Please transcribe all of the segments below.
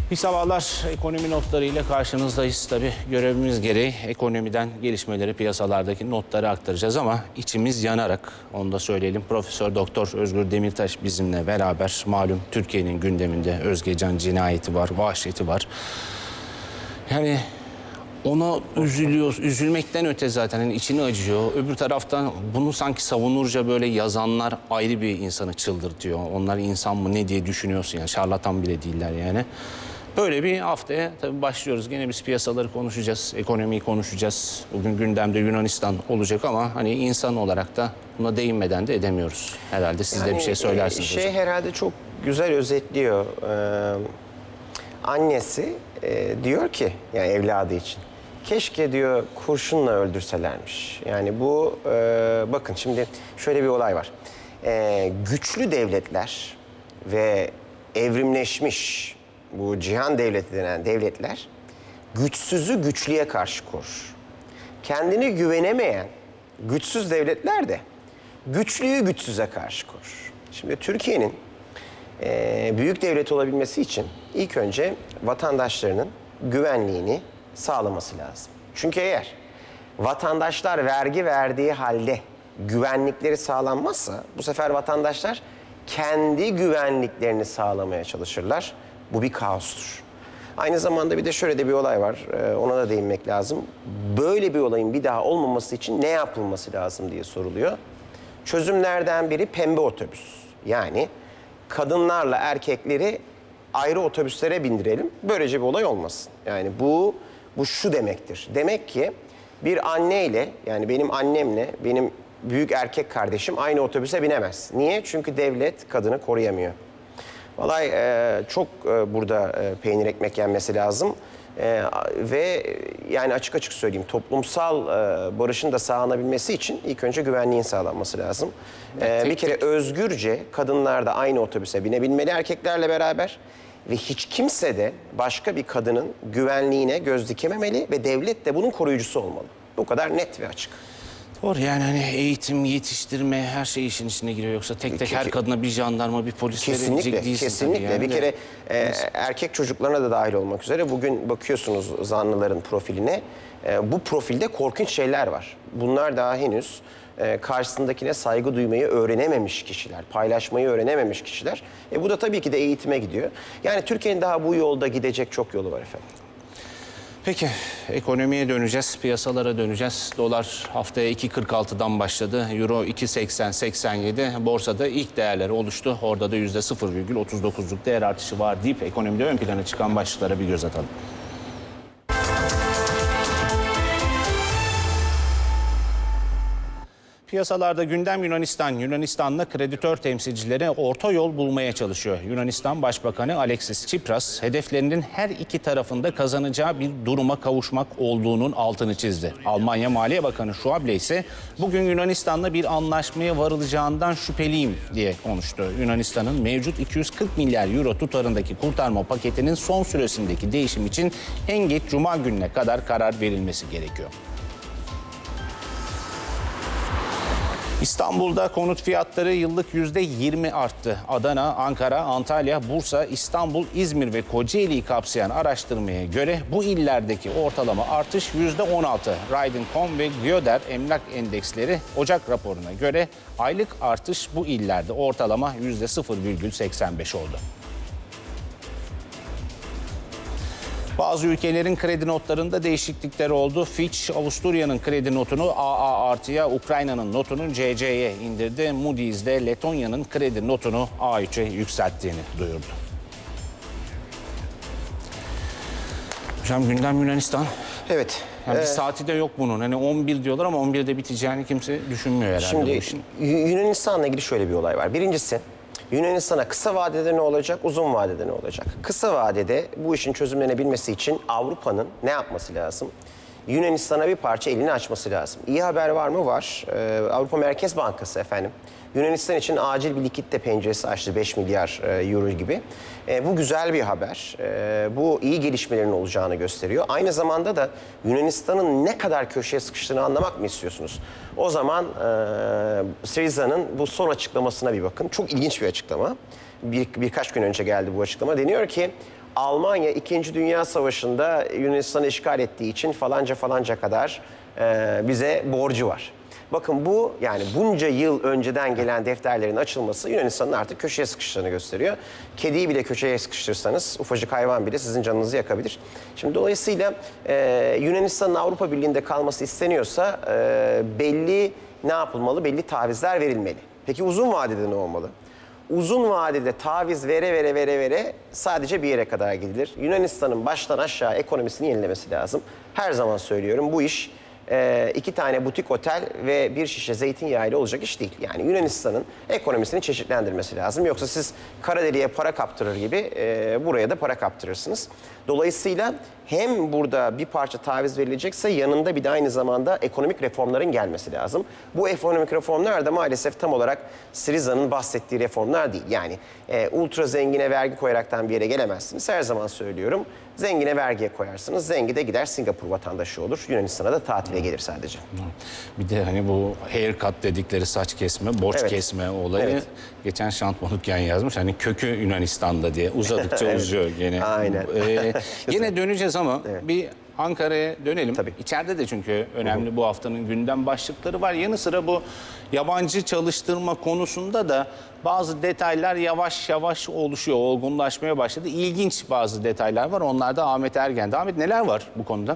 İyi sabahlar. Ekonomi notlarıyla karşınızdayız. Tabii görevimiz gereği ekonomiden gelişmeleri, piyasalardaki notları aktaracağız ama içimiz yanarak, onu da söyleyelim. Profesör Doktor Özgür Demirtaş bizimle beraber. Malum Türkiye'nin gündeminde Özgecan cinayeti var, vahşeti var. Yani ona üzülüyoruz, üzülmekten öte zaten yani içini acıyor. Öbür taraftan bunu sanki savunurca böyle yazanlar ayrı bir insanı çıldırtıyor. Onlar insan mı ne diye düşünüyorsun yani, şarlatan bile değiller yani. Böyle bir haftaya tabii başlıyoruz. Gene biz piyasaları konuşacağız, ekonomiyi konuşacağız. Bugün gündemde Yunanistan olacak ama hani insan olarak da buna değinmeden de edemiyoruz. Herhalde siz de bir şey söylersiniz hocam. Herhalde çok güzel özetliyor. Annesi diyor ki yani evladı için. Keşke diyor kurşunla öldürselermiş. Yani bu bakın şimdi şöyle bir olay var. Güçlü devletler ve evrimleşmiş bu cihan devleti denen devletler güçsüzü güçlüye karşı korur. Kendine güvenemeyen güçsüz devletler de güçlüyü güçsüze karşı korur. Şimdi Türkiye'nin büyük devlet olabilmesi için ilk önce vatandaşlarının güvenliğini sağlaması lazım. Çünkü eğer vatandaşlar vergi verdiği halde güvenlikleri sağlanmazsa bu sefer vatandaşlar kendi güvenliklerini sağlamaya çalışırlar. Bu bir kaostur. Aynı zamanda bir de şöyle de bir olay var. Ona da değinmek lazım. Böyle bir olayın bir daha olmaması için ne yapılması lazım diye soruluyor. Çözümlerden biri pembe otobüs. Yani kadınlarla erkekleri ayrı otobüslere bindirelim. Böylece bir olay olmasın. Yani bu şu demektir. Demek ki bir anneyle yani benim annemle benim büyük erkek kardeşim aynı otobüse binemez. Niye? Çünkü devlet kadını koruyamıyor. Vallahi çok burada peynir ekmek yenmesi lazım. Ve yani açık açık söyleyeyim toplumsal barışın da sağlanabilmesi için ilk önce güvenliğin sağlanması lazım. Bir kere özgürce kadınlar da aynı otobüse binebilmeli erkeklerle beraber. Ve hiç kimse de başka bir kadının güvenliğine göz dikememeli ve devlet de bunun koruyucusu olmalı. Bu kadar net ve açık. Doğru yani hani eğitim, yetiştirme her şey işin içine giriyor. Yoksa tek tek her kadına bir jandarma, bir polis verebilecek değilsin. Kesinlikle. Yani. Bir kere erkek çocuklarına da dahil olmak üzere bugün bakıyorsunuz zanlıların profiline. Bu profilde korkunç şeyler var. Bunlar daha henüz karşısındakine saygı duymayı öğrenememiş kişiler, paylaşmayı öğrenememiş kişiler. Bu da tabii ki de eğitime gidiyor. Yani Türkiye'nin daha bu yolda gidecek çok yolu var efendim. Peki ekonomiye döneceğiz, piyasalara döneceğiz. Dolar haftaya 2.46'dan başladı. Euro 2.80-87. Borsada ilk değerleri oluştu. Orada da %0,39'luk değer artışı var deyip ekonomide ön plana çıkan başlıklara bir göz atalım. Piyasalarda gündem Yunanistan. Yunanistan'la kreditör temsilcileri orta yol bulmaya çalışıyor. Yunanistan Başbakanı Alexis Tsipras hedeflerinin her iki tarafında kazanacağı bir duruma kavuşmak olduğunun altını çizdi. Almanya Maliye Bakanı Schäuble ise bugün Yunanistan'la bir anlaşmaya varılacağından şüpheliyim diye konuştu. Yunanistan'ın mevcut 240 milyar euro tutarındaki kurtarma paketinin son süresindeki değişim için en geç Cuma gününe kadar karar verilmesi gerekiyor. İstanbul'da konut fiyatları yıllık %20 arttı. Adana, Ankara, Antalya, Bursa, İstanbul, İzmir ve Kocaeli'yi kapsayan araştırmaya göre bu illerdeki ortalama artış %16. Raydın.com ve Göder Emlak Endeksleri Ocak raporuna göre aylık artış bu illerde ortalama %0,85 oldu. Bazı ülkelerin kredi notlarında değişiklikler oldu. Fitch, Avusturya'nın kredi notunu AA artıya, Ukrayna'nın notunu CC'ye indirdi. Moody's de Letonya'nın kredi notunu A3'e yükselttiğini duyurdu. Hocam gündem Yunanistan. Evet. Yani bir saati de yok bunun. Hani 11 diyorlar ama 11'de biteceğini kimse düşünmüyor herhalde. Şimdi bu işin. Yunanistan'la ilgili şöyle bir olay var. Birincisi Yunanistan'a kısa vadede ne olacak, uzun vadede ne olacak? Kısa vadede bu işin çözümlenebilmesi için Avrupa'nın ne yapması lazım? Yunanistan'a bir parça elini açması lazım. İyi haber var mı? Var. Avrupa Merkez Bankası efendim Yunanistan için acil bir likitte penceresi açtı 5 milyar euro gibi. Bu güzel bir haber. Bu iyi gelişmelerin olacağını gösteriyor. Aynı zamanda da Yunanistan'ın ne kadar köşeye sıkıştığını anlamak mı istiyorsunuz? O zaman Syriza'nın bu son açıklamasına bir bakın. Çok ilginç bir açıklama. Birkaç gün önce geldi bu açıklama. Deniyor ki Almanya 2. Dünya Savaşı'nda Yunanistan'ı işgal ettiği için falanca kadar bize borcu var. Bakın bu, yani bunca yıl önceden gelen defterlerin açılması Yunanistan'ın artık köşeye sıkıştığını gösteriyor. Kediyi bile köşeye sıkıştırsanız ufacık hayvan bile sizin canınızı yakabilir. Şimdi dolayısıyla Yunanistan'ın Avrupa Birliği'nde kalması isteniyorsa belli ne yapılmalı? Belli tavizler verilmeli. Peki uzun vadede ne olmalı? Uzun vadede taviz vere sadece bir yere kadar gidilir. Yunanistan'ın baştan aşağı ekonomisini yenilemesi lazım. Her zaman söylüyorum, bu iş 2 tane butik otel ve bir şişe zeytinyağı ile olacak iş değil. Yani Yunanistan'ın ekonomisini çeşitlendirmesi lazım. Yoksa siz kara deliğe para kaptırır gibi buraya da para kaptırırsınız. Dolayısıyla hem burada bir parça taviz verilecekse yanında bir de aynı zamanda ekonomik reformların gelmesi lazım. Bu ekonomik reformlar da maalesef tam olarak Syriza'nın bahsettiği reformlar değil. Yani ultra zengine vergi koyaraktan bir yere gelemezsiniz. Her zaman söylüyorum. Zengine vergiye koyarsınız. Zengi de gider Singapur vatandaşı olur. Yunanistan'a da tatile gelir sadece. Bir de hani bu haircut dedikleri saç kesme, borç Evet. kesme olayı Evet. geçen Şant Manukyan yazmış. Hani kökü Yunanistan'da diye uzadıkça Evet. uzuyor gene. Aynen. Yine döneceğiz ama bir Ankara'ya dönelim. Tabii. İçeride de çünkü önemli bu haftanın gündem başlıkları var. Yanı sıra bu yabancı çalıştırma konusunda da bazı detaylar yavaş yavaş oluşuyor, olgunlaşmaya başladı. İlginç bazı detaylar var. Onlar da Ahmet Ergen'de. Ahmet, neler var bu konuda?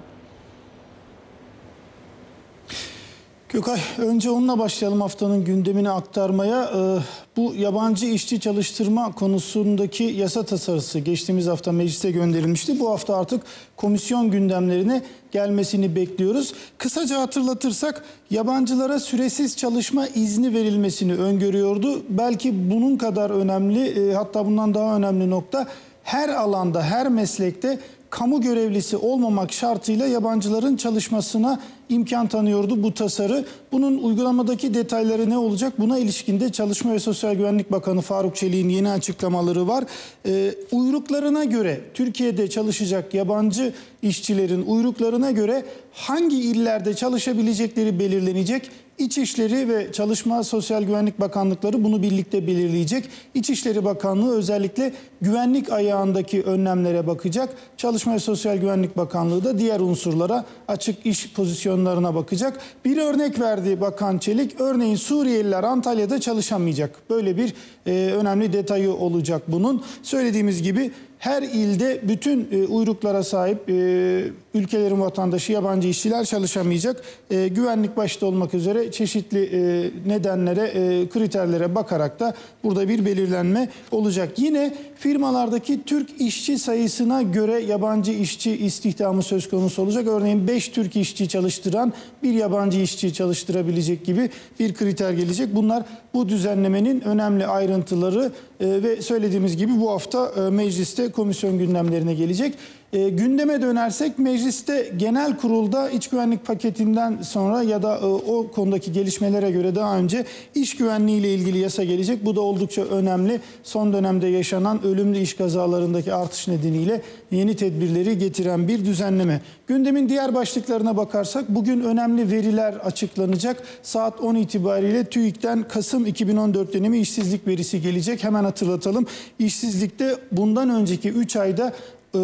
Gökay, önce onunla başlayalım haftanın gündemini aktarmaya. Bu yabancı işçi çalıştırma konusundaki yasa tasarısı geçtiğimiz hafta meclise gönderilmişti. Bu hafta artık komisyon gündemlerine gelmesini bekliyoruz. Kısaca hatırlatırsak yabancılara süresiz çalışma izni verilmesini öngörüyordu. Belki bunun kadar önemli, hatta bundan daha önemli nokta, her alanda, her meslekte kamu görevlisi olmamak şartıyla yabancıların çalışmasına imkan tanıyordu bu tasarı. Bunun uygulamadaki detayları ne olacak? Buna ilişkin de Çalışma ve Sosyal Güvenlik Bakanı Faruk Çelik'in yeni açıklamaları var. Uyruklarına göre, Türkiye'de çalışacak yabancı işçilerin uyruklarına göre hangi illerde çalışabilecekleri belirlenecek. İçişleri ve Çalışma Sosyal Güvenlik Bakanlıkları bunu birlikte belirleyecek. İçişleri Bakanlığı özellikle güvenlik ayağındaki önlemlere bakacak. Çalışma ve Sosyal Güvenlik Bakanlığı da diğer unsurlara, açık iş pozisyonlarına bakacak. Bir örnek verdi Bakan Çelik. Örneğin Suriyeliler Antalya'da çalışamayacak. Böyle bir önemli detayı olacak bunun. Söylediğimiz gibi her ilde bütün uyruklara sahip ülkelerin vatandaşı yabancı işçiler çalışamayacak. Güvenlik başta olmak üzere çeşitli nedenlere, kriterlere bakarak da burada bir belirlenme olacak. Yine firmalardaki Türk işçi sayısına göre yabancı işçi istihdamı söz konusu olacak. Örneğin 5 Türk işçi çalıştıran bir yabancı işçi çalıştırabilecek gibi bir kriter gelecek. Bunlar bu düzenlemenin önemli ayrıntıları ve söylediğimiz gibi bu hafta mecliste komisyon gündemlerine gelecek. Gündeme dönersek mecliste genel kurulda iç güvenlik paketinden sonra ya da o konudaki gelişmelere göre daha önce iş güvenliği ile ilgili yasa gelecek. Bu da oldukça önemli. Son dönemde yaşanan ölümlü iş kazalarındaki artış nedeniyle yeni tedbirleri getiren bir düzenleme. Gündemin diğer başlıklarına bakarsak bugün önemli veriler açıklanacak. Saat 10 itibariyle TÜİK'ten Kasım 2014 dönemi işsizlik verisi gelecek. Hemen hatırlatalım. İşsizlikte bundan önceki 3 ayda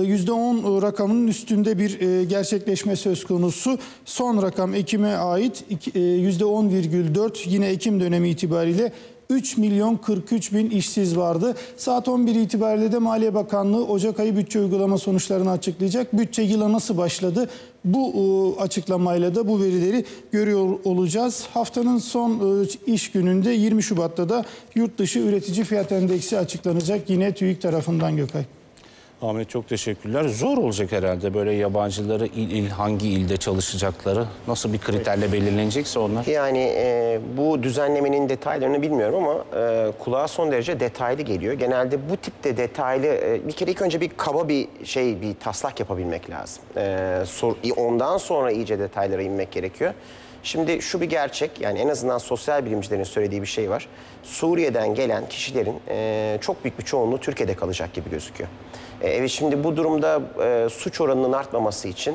%10 rakamının üstünde bir gerçekleşme söz konusu. Son rakam Ekim'e ait %10,4, yine Ekim dönemi itibariyle 3.043.000 işsiz vardı. Saat 11 itibariyle de Maliye Bakanlığı Ocak ayı bütçe uygulama sonuçlarını açıklayacak. Bütçe yıla nasıl başladı? Bu açıklamayla da bu verileri görüyor olacağız. Haftanın son iş gününde 20 Şubat'ta da yurt dışı üretici fiyat endeksi açıklanacak yine TÜİK tarafından Gökay. Ahmet, çok teşekkürler. Zor olacak herhalde böyle yabancıları hangi ilde çalışacakları nasıl bir kriterle belirlenecekse onlar. Yani bu düzenlemenin detaylarını bilmiyorum ama kulağa son derece detaylı geliyor. Genelde bu tipte detaylı bir kere ilk önce bir kaba bir taslak yapabilmek lazım. Ondan sonra iyice detaylara inmek gerekiyor. Şimdi şu bir gerçek, yani en azından sosyal bilimcilerin söylediği bir şey var. Suriye'den gelen kişilerin çok büyük bir çoğunluğu Türkiye'de kalacak gibi gözüküyor. Evet, şimdi bu durumda suç oranının artmaması için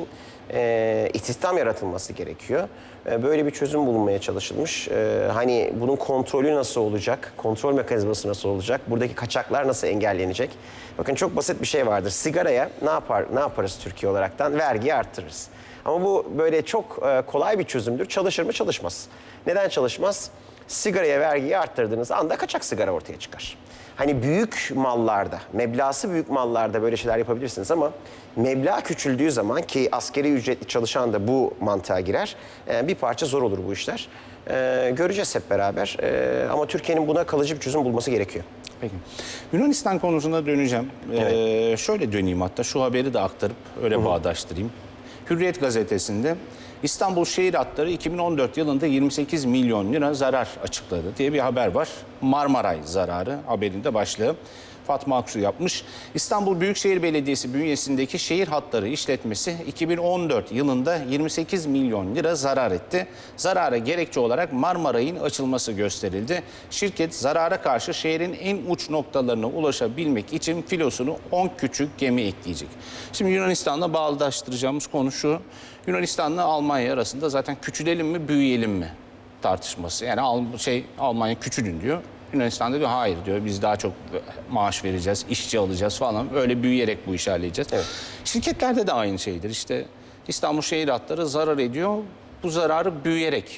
istihdam yaratılması gerekiyor. Böyle bir çözüm bulunmaya çalışılmış. Hani bunun kontrolü nasıl olacak? Kontrol mekanizması nasıl olacak? Buradaki kaçaklar nasıl engellenecek? Bakın çok basit bir şey vardır. Sigaraya ne yaparız Türkiye olaraktan? Vergiyi arttırırız. Ama bu böyle çok kolay bir çözümdür. Çalışır mı? Çalışmaz. Neden çalışmaz? Sigaraya vergiyi arttırdığınız anda kaçak sigara ortaya çıkar. Hani büyük mallarda, meblası büyük mallarda böyle şeyler yapabilirsiniz ama meblağ küçüldüğü zaman, ki asgari ücretli çalışan da bu mantığa girer, bir parça zor olur bu işler. Göreceğiz hep beraber ama Türkiye'nin buna kalıcı bir çözüm bulması gerekiyor. Peki. Yunanistan konusuna döneceğim. Şöyle döneyim, hatta şu haberi de aktarıp öyle bağdaştırayım. Hürriyet gazetesinde İstanbul Şehir Hatları 2014 yılında 28 milyon lira zarar açıkladı diye bir haber var. Marmaray zararı haberinde başlığı. Fatma Aksu yapmış. İstanbul Büyükşehir Belediyesi bünyesindeki şehir hatları işletmesi 2014 yılında 28 milyon lira zarar etti. Zarara gerekçe olarak Marmaray'ın açılması gösterildi. Şirket zarara karşı şehrin en uç noktalarına ulaşabilmek için filosunu 10 küçük gemi ekleyecek. Şimdi Yunanistan'la bağdaştıracağımız konu şu. Yunanistan'la Almanya arasında zaten küçülelim mi büyüyelim mi tartışması. Yani Almanya küçülün diyor. Yunanistan'da diyor hayır diyor, biz daha çok maaş vereceğiz, işçi alacağız falan. Öyle büyüyerek bu işi halledeceğiz. Evet. Şirketlerde de aynı şeydir. İşte İstanbul Şehir Hatları zarar ediyor. Bu zararı büyüyerek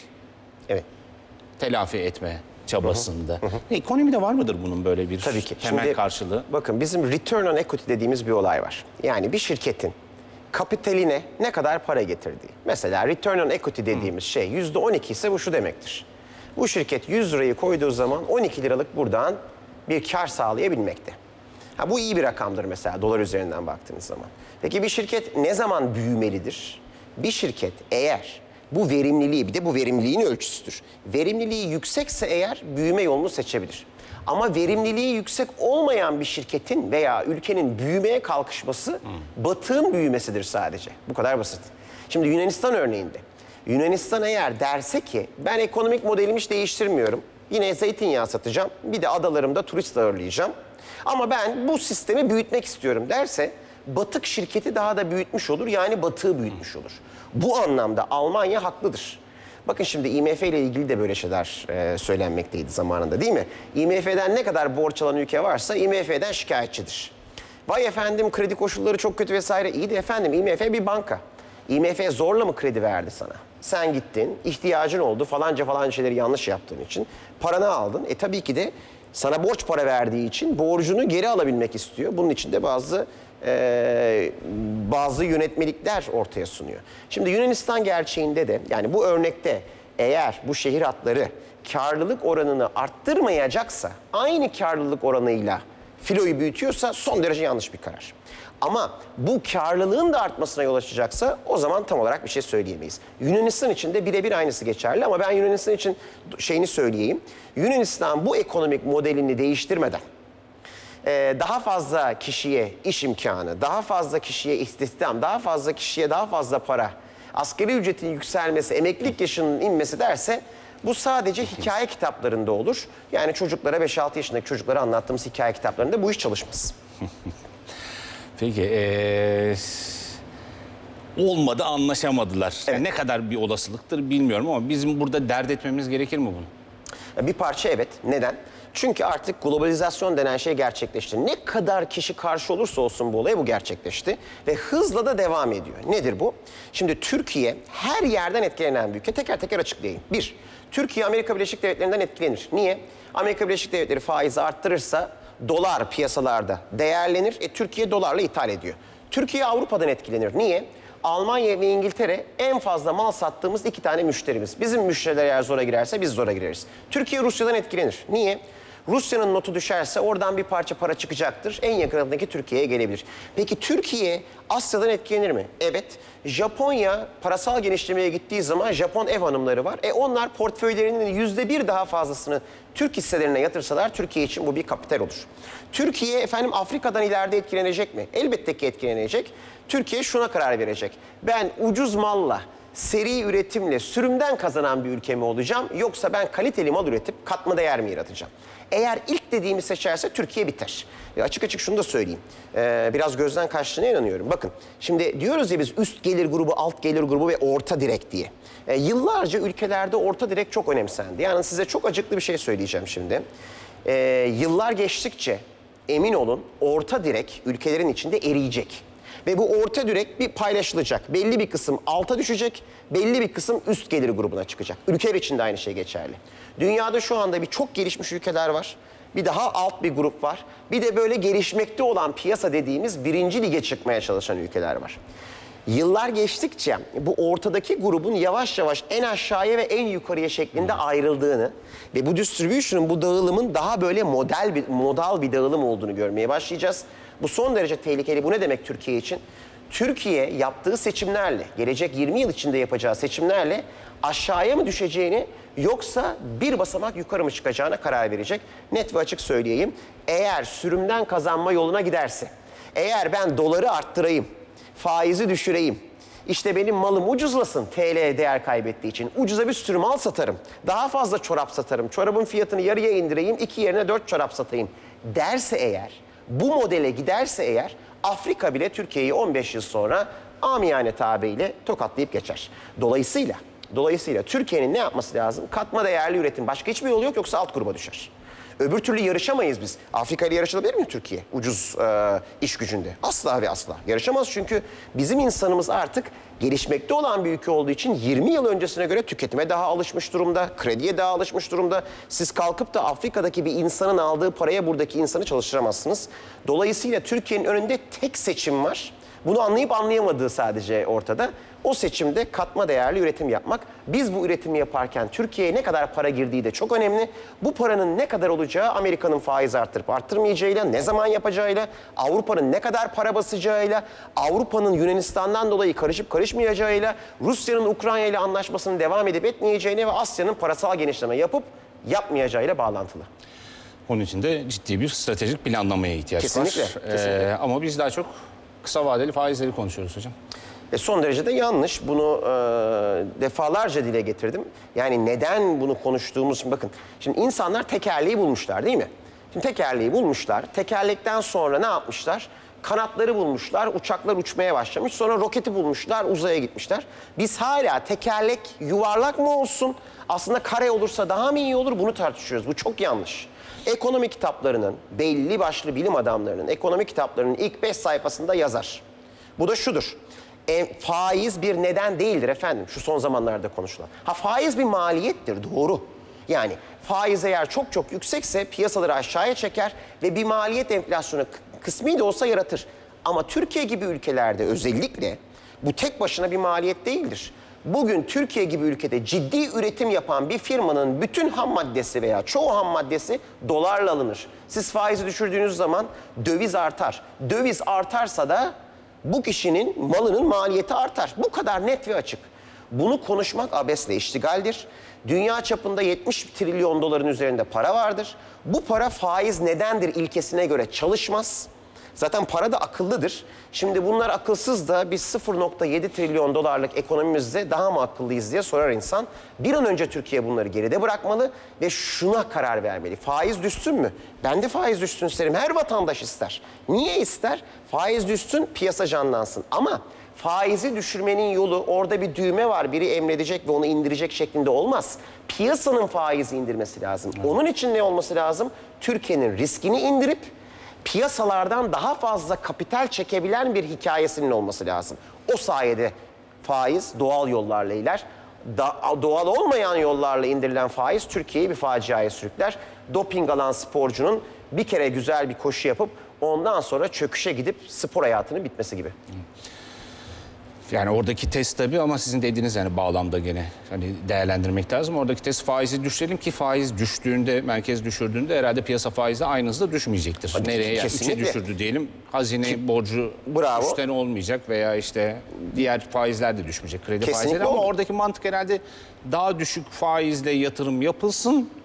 telafi etme çabasında. Ekonomide var mıdır bunun böyle bir Tabii ki. temel karşılığı? Bakın bizim return on equity dediğimiz bir olay var. Yani bir şirketin kapitaline ne kadar para getirdiği. Mesela return on equity dediğimiz şey %12 ise bu şu demektir. Bu şirket 100 lirayı koyduğu zaman 12 liralık buradan bir kar sağlayabilmekte. Bu iyi bir rakamdır mesela dolar üzerinden baktığınız zaman. Peki bir şirket ne zaman büyümelidir? Bir şirket eğer bu verimliliği, bir de bu verimliliğin ölçüsüdür. Verimliliği yüksekse eğer büyüme yolunu seçebilir. Ama verimliliği yüksek olmayan bir şirketin veya ülkenin büyümeye kalkışması batığın büyümesidir sadece. Bu kadar basit. Şimdi Yunanistan örneğinde. Yunanistan eğer derse ki ben ekonomik modelimi hiç değiştirmiyorum. Yine zeytinyağı satacağım. Bir de adalarımda turist ağırlayacağım. Ama ben bu sistemi büyütmek istiyorum derse batık şirketi daha da büyütmüş olur. Yani batığı büyütmüş olur. Bu anlamda Almanya haklıdır. Bakın şimdi IMF ile ilgili de böyle şeyler söylenmekteydi zamanında değil mi? IMF'den ne kadar borç alan ülke varsa IMF'den şikayetçidir. Vay efendim kredi koşulları çok kötü vesaire. İyi de efendim IMF bir banka. IMF zorla mı kredi verdi sana? Sen gittin, ihtiyacın oldu falanca şeyleri yanlış yaptığın için paranı aldın. Tabii ki de sana borç para verdiği için borcunu geri alabilmek istiyor. Bunun için de bazı yönetmelikler ortaya sunuyor. Şimdi Yunanistan gerçeğinde de yani bu örnekte eğer bu şehir hatları karlılık oranını arttırmayacaksa aynı karlılık oranıyla filoyu büyütüyorsa son derece yanlış bir karar. Ama bu karlılığın da artmasına yol açacaksa o zaman tam olarak bir şey söyleyemeyiz. Yunanistan için de birebir aynısı geçerli ama ben Yunanistan için şeyini söyleyeyim. Yunanistan bu ekonomik modelini değiştirmeden daha fazla kişiye iş imkanı, daha fazla kişiye istihdam, daha fazla kişiye daha fazla para, asgari ücretin yükselmesi, emeklilik yaşının inmesi derse bu sadece hikaye kitaplarında olur. Yani çocuklara 5-6 yaşındaki çocuklara anlattığımız hikaye kitaplarında bu iş çalışmaz. Peki olmadı, anlaşamadılar. Evet. Yani ne kadar bir olasılıktır bilmiyorum ama bizim burada dert etmemiz gerekir mi bunu? Bir parça evet. Neden? Çünkü artık globalizasyon denen şey gerçekleşti. Ne kadar kişi karşı olursa olsun bu olaya bu gerçekleşti. Ve hızla da devam ediyor. Nedir bu? Şimdi Türkiye her yerden etkilenen bir ülke. Teker teker açıklayayım. Bir, Türkiye Amerika Birleşik Devletleri'nden etkilenir. Niye? Amerika Birleşik Devletleri faizi arttırırsa dolar piyasalarda değerlenir. Türkiye dolarla ithal ediyor. Türkiye Avrupa'dan etkilenir. Niye? Almanya ve İngiltere en fazla mal sattığımız 2 tane müşterimiz. Bizim müşteriler eğer zora girerse biz zora gireriz. Türkiye Rusya'dan etkilenir. Niye? Rusya'nın notu düşerse oradan bir parça para çıkacaktır. En yakınındaki Türkiye'ye gelebilir. Peki Türkiye Asya'dan etkilenir mi? Evet. Japonya parasal genişlemeye gittiği zaman Japon ev hanımları var. Onlar portföylerinin %1 daha fazlasını Türk hisselerine yatırsalar Türkiye için bu bir kapital olur. Türkiye Afrika'dan ileride etkilenecek mi? Elbette ki etkilenecek. Türkiye şuna karar verecek. Ben ucuz malla seri üretimle sürümden kazanan bir ülke mi olacağım, yoksa ben kaliteli mal üretip katma değer mi yaratacağım? Eğer ilk dediğimi seçerse Türkiye biter. Açık açık şunu da söyleyeyim. Biraz gözden kaçtığına inanıyorum. Bakın şimdi diyoruz ya biz üst gelir grubu, alt gelir grubu ve orta direk diye. Yıllarca ülkelerde orta direk çok önemsendi. Yani size çok acıklı bir şey söyleyeceğim şimdi. Yıllar geçtikçe emin olun orta direk ülkelerin içinde eriyecek. Ve bu orta direk bir paylaşılacak. Belli bir kısım alta düşecek, belli bir kısım üst gelir grubuna çıkacak. Ülkeler için de aynı şey geçerli. Dünyada şu anda bir çok gelişmiş ülkeler var. Bir daha alt bir grup var. Bir de böyle gelişmekte olan piyasa dediğimiz birinci lige çıkmaya çalışan ülkeler var. Yıllar geçtikçe bu ortadaki grubun yavaş yavaş en aşağıya ve en yukarıya şeklinde ayrıldığını ve bu distribution'ın, bu dağılımın daha böyle modal bir dağılım olduğunu görmeye başlayacağız. Bu son derece tehlikeli. Bu ne demek Türkiye için? Türkiye yaptığı seçimlerle, gelecek 20 yıl içinde yapacağı seçimlerle aşağıya mı düşeceğini yoksa bir basamak yukarı mı çıkacağına karar verecek. Net ve açık söyleyeyim. Eğer sürümden kazanma yoluna giderse, eğer ben doları arttırayım, faizi düşüreyim, İşte benim malım ucuzlasın TL değer kaybettiği için. Ucuza bir sürü mal satarım. Daha fazla çorap satarım. Çorabın fiyatını yarıya indireyim, 2 yerine 4 çorap satayım derse eğer, bu modele giderse eğer, Afrika bile Türkiye'yi 15 yıl sonra amiyane tabiriyle tokatlayıp geçer. Dolayısıyla Türkiye'nin ne yapması lazım? Katma değerli üretim. Başka hiçbir yolu yok, yoksa alt gruba düşer. Öbür türlü yarışamayız biz. Afrika ile yarışılabilir mi Türkiye? Ucuz iş gücünde. Asla ve asla. Yarışamaz çünkü bizim insanımız artık gelişmekte olan bir ülke olduğu için 20 yıl öncesine göre tüketime daha alışmış durumda, krediye daha alışmış durumda. Siz kalkıp da Afrika'daki bir insanın aldığı paraya buradaki insanı çalıştıramazsınız. Dolayısıyla Türkiye'nin önünde tek seçim var. Bunu anlayıp anlayamadığı sadece ortada. O seçimde katma değerli üretim yapmak. Biz bu üretimi yaparken Türkiye'ye ne kadar para girdiği de çok önemli. Bu paranın ne kadar olacağı Amerika'nın faiz arttırıp arttırmayacağıyla, ne zaman yapacağıyla, Avrupa'nın ne kadar para basacağıyla, Avrupa'nın Yunanistan'dan dolayı karışıp karışmayacağıyla, Rusya'nın Ukrayna ile anlaşmasının devam edip etmeyeceğine ve Asya'nın parasal genişleme yapıp yapmayacağıyla bağlantılı. Onun için de ciddi bir stratejik planlamaya ihtiyaç Kesinlikle, var. kesinlikle. Ama biz daha çok kısa vadeli faizleri konuşuyoruz hocam. Son derece de yanlış. Bunu defalarca dile getirdim. Yani neden bunu konuştuğumuz, bakın şimdi insanlar tekerleği bulmuşlar değil mi? Şimdi tekerleği bulmuşlar. Tekerlekten sonra ne yapmışlar? Kanatları bulmuşlar, uçaklar uçmaya başlamış. Sonra roketi bulmuşlar, uzaya gitmişler. Biz hala tekerlek yuvarlak mı olsun, aslında kare olursa daha mı iyi olur, bunu tartışıyoruz. Bu çok yanlış. Ekonomi kitaplarının, belli başlı bilim adamlarının ekonomi kitaplarının ilk 5 sayfasında yazar. Bu da şudur. Faiz bir neden değildir efendim, şu son zamanlarda konuşulan. Faiz bir maliyettir, doğru. Yani faiz eğer çok çok yüksekse piyasaları aşağıya çeker ve bir maliyet enflasyonu kısmi de olsa yaratır. Ama Türkiye gibi ülkelerde özellikle bu tek başına bir maliyet değildir. Bugün Türkiye gibi ülkede ciddi üretim yapan bir firmanın bütün ham maddesi veya çoğu ham maddesi dolarla alınır. Siz faizi düşürdüğünüz zaman döviz artar. Döviz artarsa da bu kişinin malının maliyeti artar. Bu kadar net ve açık. Bunu konuşmak abesle iştigaldir. Dünya çapında 70 trilyon doların üzerinde para vardır. Bu para faiz nedendir ilkesine göre çalışmaz. Zaten para da akıllıdır. Şimdi bunlar akılsız da biz 0,7 trilyon dolarlık ekonomimizde daha mı akıllıyız diye sorar insan. Bir an önce Türkiye bunları geride bırakmalı ve şuna karar vermeli. Faiz düşsün mü? Ben de faiz düşsün isterim. Her vatandaş ister. Niye ister? Faiz düşsün, piyasa canlansın. Ama faizi düşürmenin yolu, orada bir düğme var, biri emredecek ve onu indirecek şeklinde olmaz. Piyasanın faizi indirmesi lazım. Onun için ne olması lazım? Türkiye'nin riskini indirip piyasalardan daha fazla kapital çekebilen bir hikayesinin olması lazım. O sayede faiz doğal yollarla iner. Doğal olmayan yollarla indirilen faiz Türkiye'yi bir faciaya sürükler. Doping alan sporcunun bir kere güzel bir koşu yapıp ondan sonra çöküşe gidip spor hayatının bitmesi gibi. Yani oradaki test tabii ama sizin dediğiniz yani bağlamda gene hani değerlendirmek lazım. Oradaki test faizi düşürelim ki faiz düştüğünde, merkez düşürdüğünde herhalde piyasa faizi aynı hızda düşmeyecektir. Hadi, nereye? Yani 3'e kesinlikle. düşürdü diyelim. Hazine borcu Bravo. 3'ten olmayacak veya işte diğer faizler de düşmeyecek. Kredi Kesinlikle faizleri ama olur. oradaki mantık herhalde daha düşük faizle yatırım yapılsın.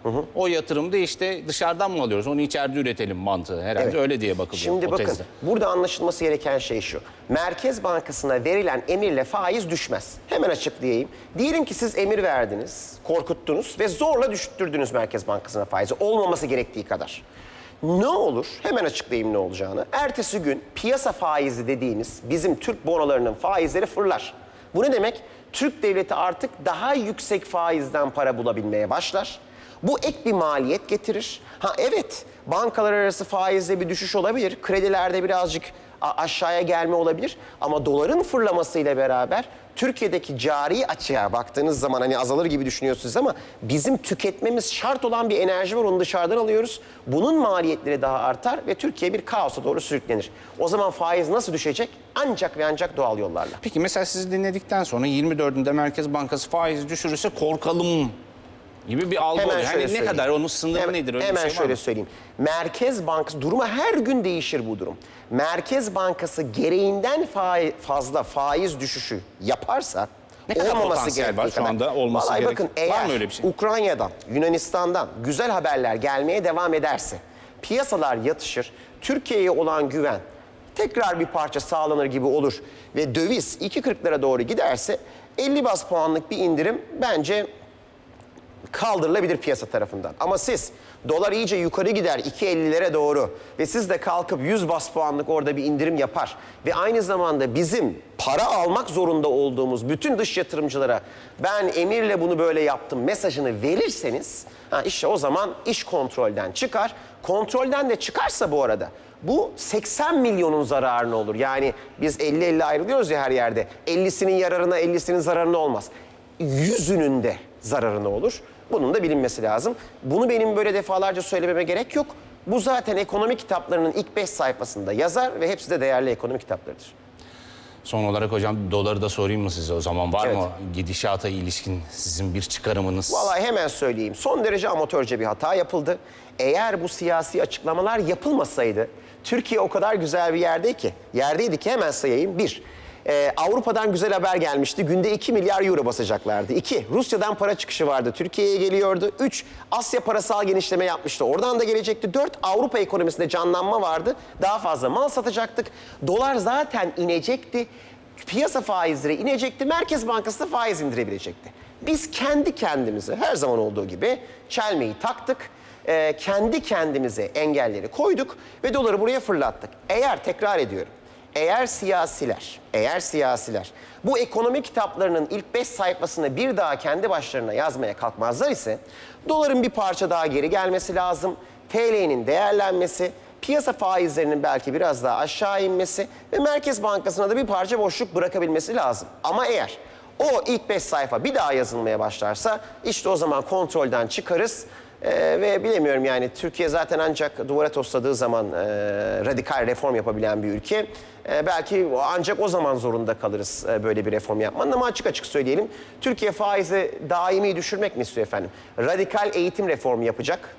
O yatırımda işte dışarıdan mı alıyoruz? Onu içeride üretelim mantığı. Herhalde Evet. öyle diye bakılıyor Şimdi o bakın tezde. burada anlaşılması gereken şey şu. Merkez Bankası'na verilen emirle faiz düşmez. Hemen açıklayayım. Diyelim ki siz emir verdiniz, korkuttunuz ve zorla düşürttürdünüz Merkez Bankası'na faizi. Olmaması gerektiği kadar. Ne olur? Hemen açıklayayım ne olacağını. Ertesi gün piyasa faizi dediğimiz bizim Türk bonolarının faizleri fırlar. Bu ne demek? Türk devleti artık daha yüksek faizden para bulabilmeye başlar. Bu ek bir maliyet getirir. Ha evet, bankalar arası faizde bir düşüş olabilir. Kredilerde birazcık aşağıya gelme olabilir. Ama doların fırlamasıyla beraber Türkiye'deki cari açığa baktığınız zaman hani azalır gibi düşünüyorsunuz ama bizim tüketmemiz şart olan bir enerji var, onu dışarıdan alıyoruz. Bunun maliyetleri daha artar ve Türkiye bir kaosa doğru sürüklenir. O zaman faiz nasıl düşecek? Ancak ve ancak doğal yollarla. Peki mesela sizi dinledikten sonra 24'ünde Merkez Bankası faizi düşürürse korkalım gibi bir algı oluyor. şöyle Yani ne söyleyeyim. kadar onun sınırı nedir? Öyle bir Hemen şey var şöyle mı? söyleyeyim. Merkez Bankası durumu her gün değişir bu durum. Merkez Bankası gereğinden fazla faiz düşüşü yaparsa Ne kadar olmaması potansiyel gerektiği var şu kadar. anda olması Vallahi gerek? bakın Var eğer mı öyle bir şey? Ukrayna'dan, Yunanistan'dan güzel haberler gelmeye devam ederse, piyasalar yatışır, Türkiye'ye olan güven tekrar bir parça sağlanır gibi olur ve döviz 2.40'lara doğru giderse 50 baz puanlık bir indirim bence kaldırılabilir piyasa tarafından. Ama siz dolar iyice yukarı gider 2.50'lere doğru ve siz de kalkıp 100 bas puanlık orada bir indirim yapar ve aynı zamanda bizim para almak zorunda olduğumuz bütün dış yatırımcılara ben emirle bunu böyle yaptım mesajını verirseniz işte o zaman iş kontrolden çıkar. Kontrolden de çıkarsa bu arada bu 80 milyonun zararına olur. Yani biz 50-50 ayrılıyoruz ya her yerde. 50'sinin yararına 50'sinin zararına olmaz. 100'ünün de zararına olur. Bunun da bilinmesi lazım. Bunu benim böyle defalarca söylememe gerek yok. Bu zaten ekonomi kitaplarının ilk 5 sayfasında yazar ve hepsi de değerli ekonomi kitaplarıdır. Son olarak hocam doları da sorayım mı size o zaman? Var Evet. mı gidişata ilişkin sizin bir çıkarımınız? Vallahi hemen söyleyeyim. Son derece amatörce bir hata yapıldı. Eğer bu siyasi açıklamalar yapılmasaydı Türkiye o kadar güzel bir yerdeydi ki hemen sayayım. 1. Avrupa'dan güzel haber gelmişti. Günde 2 milyar euro basacaklardı. 2. Rusya'dan para çıkışı vardı. Türkiye'ye geliyordu. 3. Asya parasal genişleme yapmıştı. Oradan da gelecekti. 4. Avrupa ekonomisinde canlanma vardı. Daha fazla mal satacaktık. Dolar zaten inecekti. Piyasa faizleri inecekti. Merkez Bankası da faiz indirebilecekti. Biz kendi kendimize her zaman olduğu gibi çelmeyi taktık. Kendi kendimize engelleri koyduk ve doları buraya fırlattık. Eğer tekrar ediyorum. Eğer siyasiler bu ekonomi kitaplarının ilk 5 sayfasını bir daha kendi başlarına yazmaya kalkmazlar ise doların bir parça daha geri gelmesi lazım. TL'nin değerlenmesi, piyasa faizlerinin belki biraz daha aşağı inmesi ve Merkez Bankası'na da bir parça boşluk bırakabilmesi lazım. Ama eğer o ilk 5 sayfa bir daha yazılmaya başlarsa işte o zaman kontrolden çıkarız. Ve bilemiyorum yani Türkiye zaten ancak duvara tosladığı zaman radikal reform yapabilen bir ülke. Belki ancak o zaman zorunda kalırız böyle bir reform yapmanın ama açık söyleyelim. Türkiye faizi daimi düşürmek mi istiyor efendim? Radikal eğitim reformu yapacak.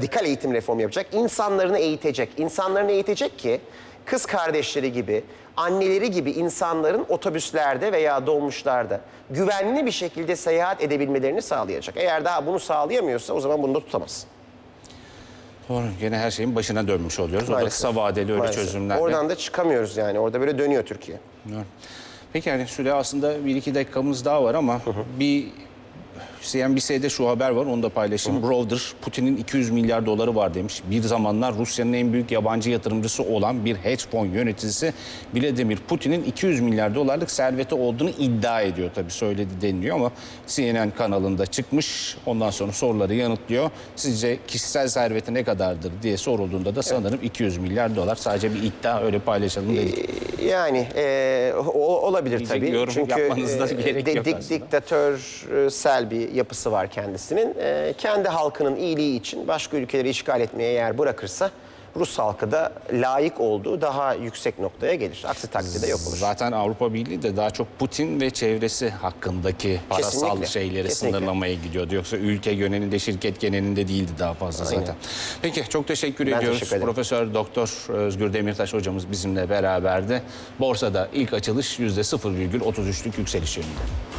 İnsanlarını eğitecek ki kız kardeşleri gibi, anneleri gibi insanların otobüslerde veya dolmuşlarda güvenli bir şekilde seyahat edebilmelerini sağlayacak. Eğer daha bunu sağlayamıyorsa o zaman bunu da tutamaz. Doğru. Gene her şeyin başına dönmüş oluyoruz. O da Maalesef. kısa vadeli öyle Maalesef. çözümlerle. Oradan da çıkamıyoruz yani. Orada böyle dönüyor Türkiye. Doğru. Peki yani süre aslında 1-2 dakikamız daha var ama bir CNBC'de şu haber var, onu da paylaşayım. Browder, Putin'in 200 milyar doları var demiş. Bir zamanlar Rusya'nın en büyük yabancı yatırımcısı olan bir hedge fund yöneticisi Vladimir Putin'in 200 milyar dolarlık serveti olduğunu iddia ediyor. Tabii söyledi deniliyor ama CNN kanalında çıkmış. Ondan sonra soruları yanıtlıyor. Sizce kişisel serveti ne kadardır diye sorulduğunda da sanırım 200 milyar dolar. Sadece bir iddia, öyle paylaşalım dedik. Yani olabilir Diyecek tabii. yorum Çünkü yapmanıza gerek yok aslında. diktatörsel bir yapısı var kendisinin. Kendi halkının iyiliği için başka ülkeleri işgal etmeye eğer bırakırsa Rus halkı da layık olduğu daha yüksek noktaya gelir. Aksi takdirde yok olur. Zaten Avrupa Birliği de daha çok Putin ve çevresi hakkındaki parasal Kesinlikle, şeyleri kesinlikle. sınırlamaya gidiyordu. Yoksa ülke genelinde, şirket genelinde değildi daha fazla zaten. Peki çok teşekkür ediyoruz. teşekkür ederim. Profesör Doktor Özgür Demirtaş hocamız bizimle beraberdi. Borsada ilk açılış %0,33'lük yükseliş yönünde.